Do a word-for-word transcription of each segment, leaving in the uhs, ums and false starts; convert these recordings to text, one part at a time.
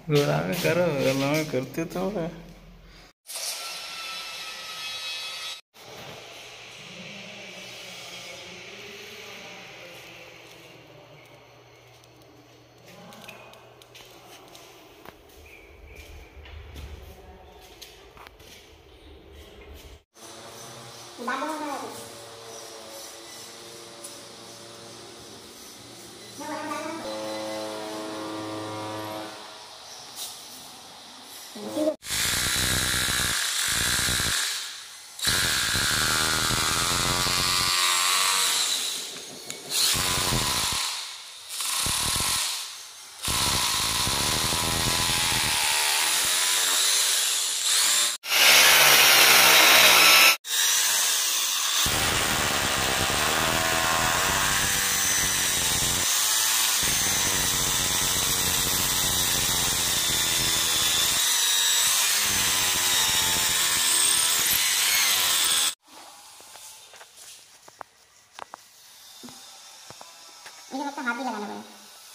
गोरा में करो, गला में करते तो है। मुझे लगता है हाथ भी लगाना पड़ेगा।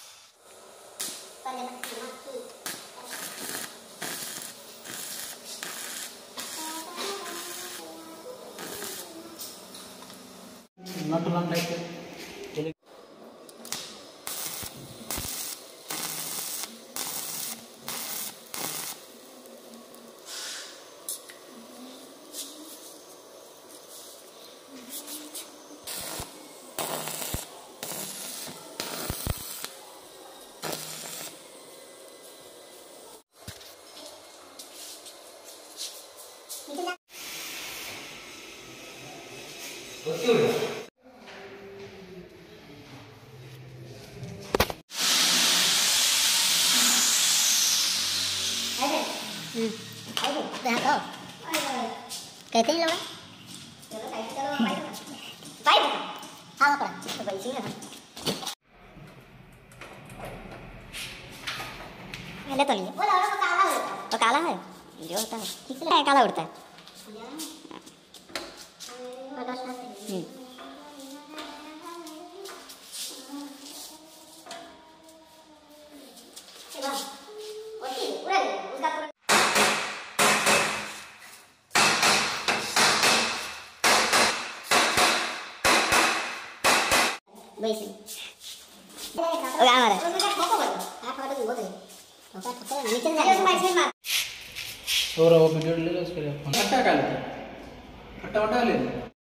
नट लग टाइप के कहते ही लोग पाइप हाँ पड़ा तो भाई सी है ले तो लिए बोला वो काला होता है तो काला है जो होता है ठीक है काला उड़ता है वैसे ओके आ रहा है उसका फोटो बोलो आप फोटो भी बोल रहे ओके फोटो नीचे से जाए उसमें ऐसे मार और वो वीडियो ले लो उसके लिए फटा डाल दे फटा फटा ले